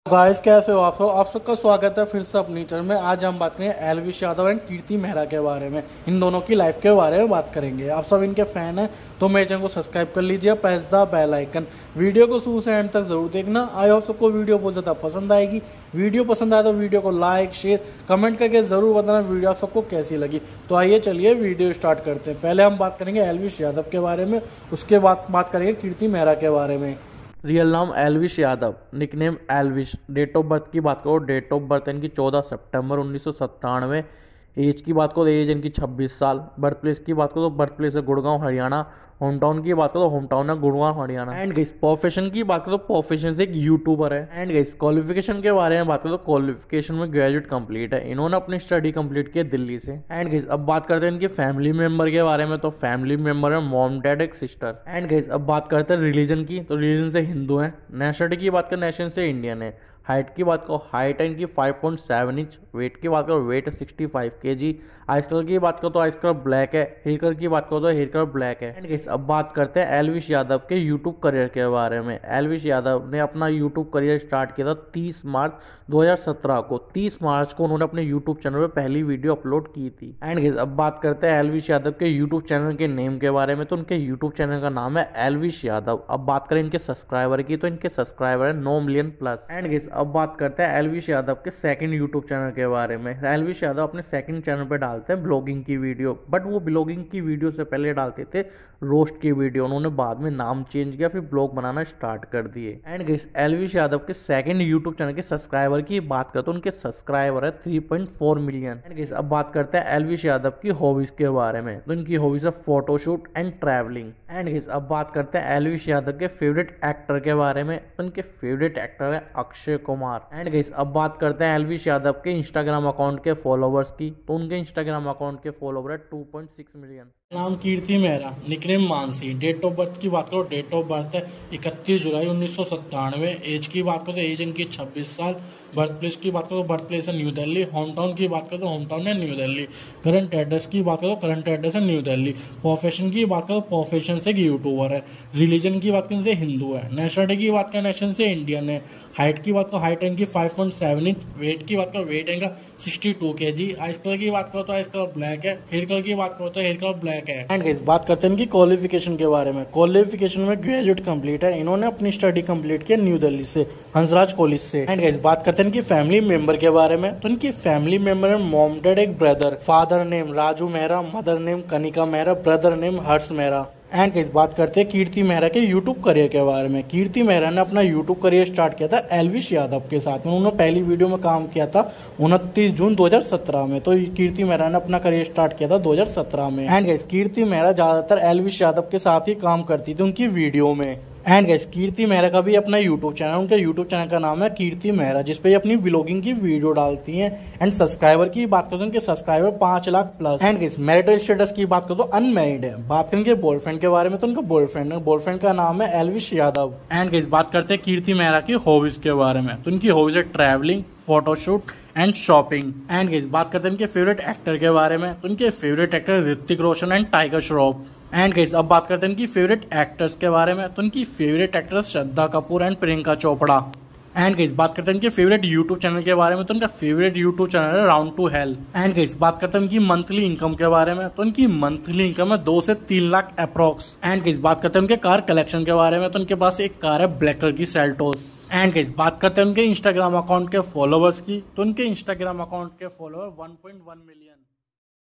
Guys कैसे हो आप सबका स्वागत है फिर से अपनी चैनल में। आज हम बात करेंगे एल्विश यादव एंड कीर्ति मेहरा के बारे में। इन दोनों की लाइफ के बारे में बात करेंगे। आप सब इनके फैन हैं तो मेरे चैनल को सब्सक्राइब कर लीजिए, press the bell icon. Video को शुरू से एंड तक जरूर देखना। आई होप सबको वीडियो बहुत ज्यादा पसंद आएगी। वीडियो पसंद आए तो वीडियो को लाइक शेयर कमेंट करके जरूर बताना वीडियो आप सबको कैसी लगी। तो आइए चलिए वीडियो स्टार्ट करते हैं। पहले हम बात करेंगे एल्विश यादव के बारे में, उसके बाद बात करेंगे कीर्ति मेहरा के बारे में। रियल नाम Elvish Yadav, nickname Elvish. Date of birth की बात करो, डेट ऑफ बर्थ इनकी 14 सितंबर 1997। एज की बात करो, एज इनकी 26 साल। बर्थ प्लेस की बात करो, बर्थ प्लेस है गुड़गांव हरियाणा। होम टाउन की बात करो, होम टाउन है Gurgaon Haryana. And guys profession की बात करो, प्रोफेशन से एक यूट्यूबर है। एंड गाइस क्वालिफिकेशन के बारे में बात करो, क्वालिफिकेशन में ग्रेजुएट कंप्लीट है। इन्होंने अपनी स्टडी कंप्लीट की है दिल्ली से। एंड गाइस अब बात करते हैं इनके फैमिली मेंबर के बारे में। तो फैमिली मेंबर है मॉम डैड एक सिस्टर। एंड गाइस अब बात करते हैं रिलीजन की। तो रिलीजन से हिंदू है। नेशनलिटी की बात करें, नेशन से इंडियन है। हाइट की बात करो, हाइट है इनकी 5.7 इंच। वेट की बात करो, वेट है 65 kg। आइस कलर की बात करो तो आइस कलर ब्लैक है। हेयर कलर की बात करो तो हेयर कलर ब्लैक है। एंड गाइस अब बात करते हैं एल्विश यादव के यूट्यूब करियर के बारे में। एल्विश यादव ने अपना यूट्यूब करियर स्टार्ट किया था 30 मार्च 2017 को। 30 मार्च को उन्होंने अपने यूट्यूब चैनल पर पहली वीडियो अपलोड की थी। एंड गाइस अब बात करते हैं एल्विश यादव के यूट्यूब चैनल के नेम के बारे में। तो उनके यूट्यूब चैनल का नाम है एल्विश यादव। अब बात करें इनके सब्सक्राइबर की, तो इनके सब्सक्राइबर है 9 मिलियन प्लस। एंड गाइस अब बात करते हैं एल्विश यादव के सेकंड यूट्यूब चैनल के बारे में। एल्विश यादव अपने सेकंड चैनल पे डालते हैं ब्लॉगिंग की वीडियो, बट वो ब्लॉगिंग की वीडियो से पहले डालते थे रोस्ट की वीडियो। उन्होंने बाद में नाम चेंज किया, फिर ब्लॉग बनाना स्टार्ट कर दिए। एंड गाइस एल्विश यादव के सेकंड यूट्यूब चैनल के सब्सक्राइबर की बात करते हैं, उनके सब्सक्राइबर है 3.4 मिलियन। एंड गाइस अब बात करते हैं एल्विश यादव की हॉबीज के बारे में। तो इनकी हॉबीज है photoshoot and travelling. And guys अब बात करते हैं एल्विश यादव के फेवरेट एक्टर के बारे में। तो उनके फेवरेट एक्टर है अक्षय कुमार। एंड गाइस अब बात करते हैं एल्विश यादव के इंस्टाग्राम अकाउंट के फॉलोवर्स की। तो उनके इंस्टाग्राम अकाउंट के फॉलोवर है 2.6 मिलियन। नाम Kirti Mehra, nickname Mansi. Date of birth की बात करो, डेट ऑफ बर्थ है 31 जुलाई 1997। एज की बात करो तो एज इनकी 26 साल। बर्थ प्लेस की बात करो, बर्थ प्लेस है न्यू दिल्ली। होम टाउन की बात करो तो होम टाउन है न्यू दिल्ली। करंट एड्रेस की बात करो, करंट एड्रेस है न्यू दिल्ली। प्रोफेशन की बात करो, प्रोफेशन से एक यूट्यूबर है। रिलीजन की बात करें से हिंदू है। नेशनलिटी की बात करें, नेशन से इंडियन है। हाइट की बात करो, हाइट इनकी 5.7 इंच। वेट की बात करो, वेट इनका 62 kg। आइस कलर की बात करो तो आइस कलर ब्लैक है। हेयर कलर की बात करो तो हेयर कलर ब्लैक है। एंड गाइस बात करते हैं इनकी क्वालिफिकेशन के बारे में। क्वालिफिकेशन में ग्रेजुएट कंप्लीट है। इन्होंने अपनी स्टडी कंप्लीट की न्यू दिल्ली से, हंसराज कॉलेज से। एंड गाइस बात करते हैं इनकी फैमिली मेंबर के बारे में। तो इनकी फैमिली मेंबर है मॉम डैड एक brother. Father name Raju Mehra, mother name Kanika Mehra, brother name Harsh Mehra. And इस बात करते हैं कीर्ति मेहरा के यूट्यूब करियर के बारे में। कीर्ति मेहरा ने अपना यूट्यूब करियर स्टार्ट किया था एल्विश यादव के साथ में। उन्होंने पहली वीडियो में काम किया था 29 जून 2017 में। तो कीर्ति मेहरा ने अपना करियर स्टार्ट किया था 2017 में। एंड गाइस कीर्ति मेहरा ज्यादातर एल्विश यादव के साथ ही काम करती थी उनकी वीडियो में। एंड गाइस कीर्ति मेहरा का भी अपना यूट्यूब चैनल, उनके यूट्यूब चैनल का नाम है कीर्ति मेहरा, जिसपे अपनी ब्लॉगिंग की वीडियो डालती हैं। एंड सब्सक्राइबर की बात करें तो उनके subscriber 5 lakh plus. And guys marital status की बात करें तो अनमैरिड है। बात करेंगे बॉयफ्रेंड के बारे में, तो उनका बॉयफ्रेंड है, बॉयफ्रेंड का नाम है एल्विश यादव। एंड गाइस बात करते हैं कीर्ति मेहरा की हॉबीज के बारे में। तो उनकी हॉबीज है travelling, photoshoot and shopping. And guys बात करते हैं इनके फेवरेट एक्टर के बारे में। तो इनके favourite actor Hrithik Roshan and Tiger Shroff. And guys अब बात करते हैं इनकी फेवरेट एक्टर्स के बारे में। तो इनकी favourite actress Shraddha Kapoor and Priyanka Chopra. And guys बात करते हैं इनके फेवरेट यूट्यूब चैनल के बारे में। तो इनका फेवरेट यूट्यूब चैनल है round two hell. And guys बात करते हैं इनकी मंथली इनकम के बारे में। तो इनकी मंथली इनकम है 2 से 3 लाख अप्रोक्स। एंड गाइस बात करते हैं उनके कार कलेक्शन के बारे में। तो उनके पास एक कार है ब्लैक कलर की सेल्टोस। एंड गाइस बात करते हैं उनके इंस्टाग्राम अकाउंट के फॉलोवर्स की। तो उनके इंस्टाग्राम अकाउंट के फॉलोवर 1.1 मिलियन।